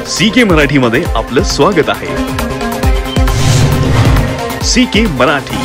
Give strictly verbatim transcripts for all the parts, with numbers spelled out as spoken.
C के मराठी मध्ये आपलं स्वागत आहे। सी के मराठी।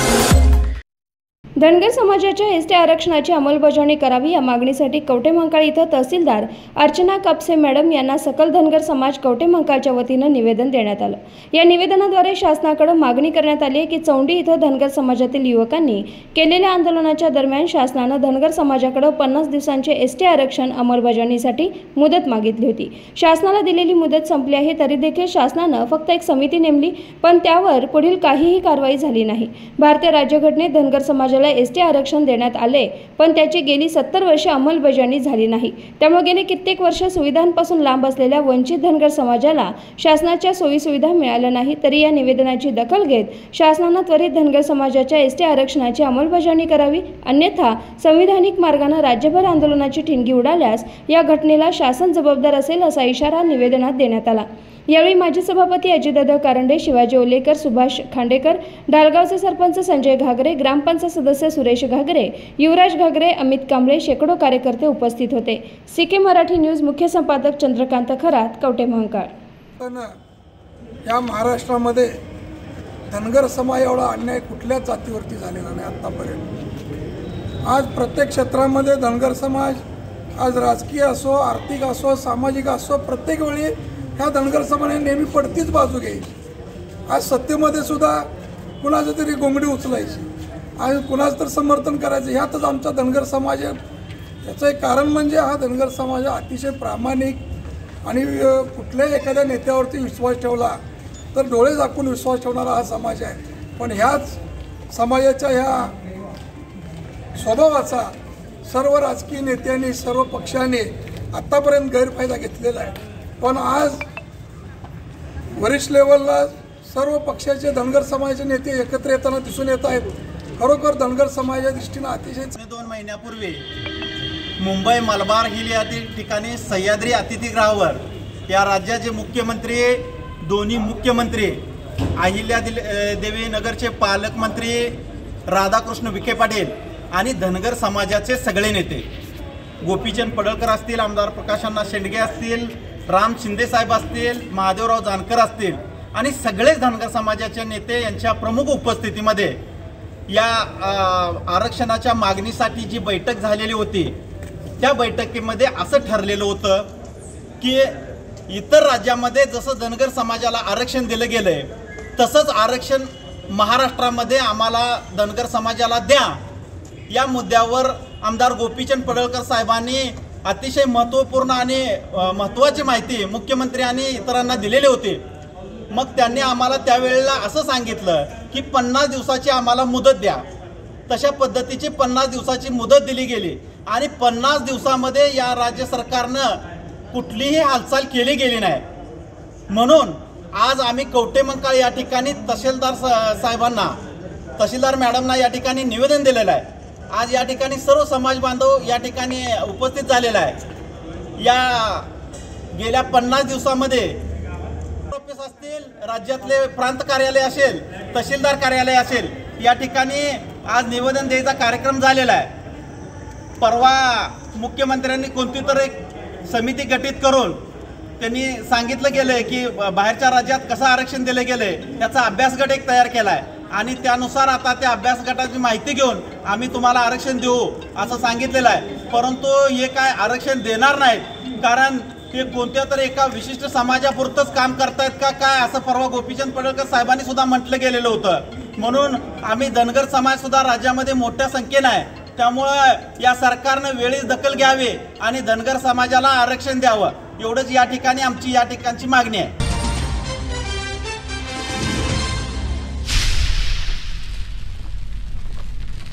धनगर समाजाच्या एसटी आरक्षणाची अंमलबजावणी करावी या मागणीसाठी कवठेमहांकाळ इथं तहसीलदार अर्चना कापसे मॅडम यांना सकल धनगर समाज कवठेमहांकाळच्या वतीनं निवेदन देण्यात आलं। या निवेदनाद्वारे शासनाकडे मागणी करण्यात आली की चौंडी इथं धनगर समाजातील युवकांनी केलेल्या आंदोलनाच्या दरम्यान शासनानं धनगर समाजाकडे पन्नास दिवसांचे एसटी आरक्षण अंमलबजावणीसाठी मुदत मागितली होती। शासनाला दिलेली मुदत संपली आहे, तरी देखील शासनानं फक्त एक समिती नेमली, पण त्यावर पुढील काहीही कारवाई झाली नाही। भारतीय राज्यघटनेत धनगर समाजाला एसटी आरक्षण देण्यात आले, पण त्याची गेली सत्तर वर्षे अंमलबजावणी झाली नाही। त्यामुळे गेली कित्येक वर्ष सुविधांपासून लांब असलेल्या वंचित धनगर समाजाला शासनाच्या सोयी सुविधा मिळाल्या नाही। तरी या निवेदनाची दखल घेत शासनानं त्वरित धनगर समाजाच्या एसटी आरक्षणाची अंमलबजावणी करावी, अन्यथा संविधानिक मार्गाने राज्यभर आंदोलनाची ठिणगी उडाल्यास या घटनेला शासन जबाबदार असेल असा इशारा निवेदनात देण्यात आला। यावेळी माजी सभापती अजितदादा कारंडे, शिवाजी ओलेकर, सुभाष खांडेकर, डालगावचे सरपंच संजय घागरे, ग्रामपंचायत सदस्य सुरेश घागरे, युवराज घागरे, अमित कांबळे, शेकडो कार्यकर्ते उपस्थित होते। सी के मराठी न्यूज मुख्य संपादक चंद्रकांत खरात, कवठेमहांकाळ। या महाराष्ट्रामध्ये धनगर समाज एवढा अन्याय कुठल्याच जातीवरती झालेला नाही आतापर्यंत। आज प्रत्येक क्षेत्रामध्ये धनगर समाज, आज राजकीय असो, आर्थिक असो, सामाजिक असो, प्रत्येक वेळी ह्या धनगर समाजाने नेहमी पडतीच बाजू घ्यायची। आज सत्तेमध्ये सुद्धा कुणाचं तरी गोंगडी उचलायची, आज कुणाचं तर समर्थन करायचं। ह्यातच आमचा धनगर समाज आहे। याचं एक कारण म्हणजे हा धनगर समाज अतिशय प्रामाणिक आणि कुठल्याही एखाद्या नेत्यावरती विश्वास ठेवला तर डोळे झाकून विश्वास ठेवणारा हा समाज आहे। पण ह्याच समाजाच्या ह्या स्वभावाचा सर्व राजकीय नेत्यांनी, सर्व पक्षांनी आत्तापर्यंत गैरफायदा घेतलेला आहे। पण आज वरिष्ठ लेवलला सर्व पक्षाचे धनगर समाजाचे नेते एकत्र येताना दिसून येत आहेत। खरोखर धनगर समाजाच्या दृष्टीने अतिशय दोन महिन्यापूर्वी मुंबई मलबार हिल या ठिकाणी सह्याद्री अतिथीगृहावर या राज्याचे मुख्यमंत्री, दोन्ही मुख्यमंत्री, अहिल्या देवी नगरचे पालकमंत्री राधाकृष्ण विखे पाटील आणि धनगर समाजाचे सगळे नेते, गोपीचंद पडळकर असतील, आमदार प्रकाश अण्णा शेंडगे असतील, राम शिंदे साहेब असतील, महादेवराव जानकर असतील आणि सगळेच धनगर समाजाचे नेते यांच्या प्रमुख उपस्थितीमध्ये या आरक्षणाच्या मागणीसाठी जी बैठक झालेली होती, त्या बैठकीमध्ये असं ठरलेलं होतं की इतर राज्यामध्ये जसं धनगर समाजाला आरक्षण दिलं गेलं आहे तसंच आरक्षण महाराष्ट्रामध्ये आम्हाला धनगर समाजाला द्या, या मुद्द्यावर आमदार गोपीचंद पडळकर साहेबांनी अतिशय महत्त्वपूर्ण आणि महत्त्वाची माहिती मुख्यमंत्री आणि इतरांना दिलेली होती। मग त्यांनी आम्हाला त्यावेळेला असं सांगितलं की पन्नास दिवसाची आम्हाला मुदत द्या। तशा पद्धतीची पन्नास दिवसाची मुदत दिली गेली आणि पन्नास दिवसामध्ये या राज्य सरकारनं कुठलीही हालचाल केली गेली नाही। म्हणून आज आम्ही कवठेमहांकाळ या ठिकाणी तहसीलदार साहेबांना, तहसीलदार मॅडमना या ठिकाणी निवेदन दिलेलं आहे। आज या ठिकाणी सर्व समाज बांधव या ठिकाणी उपस्थित झालेला आहे। या गेल्या पन्नास दिवसामध्ये ऑफिस असतील, राज्यातले प्रांत कार्यालय असेल, तहसीलदार कार्यालय असेल, या ठिकाणी आज निवेदन द्यायचा कार्यक्रम झालेला आहे। परवा मुख्यमंत्र्यांनी कोणती तर एक समिती गठीत करून त्यांनी सांगितलं गेलं आहे की बाहेरच्या राज्यात कसं आरक्षण दिलं गेलं आहे त्याचा अभ्यास गट एक तयार केला आहे आणि त्यानुसार आता त्या अभ्यास गटाची माहिती घेऊन आम्ही तुम्हाला आरक्षण देऊ असं सांगितलेलं आहे। परंतु हे काय आरक्षण देणार नाहीत, कारण ते कोणत्या तरी एका विशिष्ट समाजापुरतंच काम करतायत का काय असं परवा गोपीचंद पडळकर साहेबांनी सुद्धा म्हटलं गेलेलं होतं। म्हणून आम्ही धनगर समाज सुद्धा राज्यामध्ये मोठ्या संख्येनं आहे, त्यामुळं या सरकारनं वेळीच दखल घ्यावी आणि धनगर समाजाला आरक्षण द्यावं, एवढंच या ठिकाणी आमची या ठिकाणची मागणी आहे।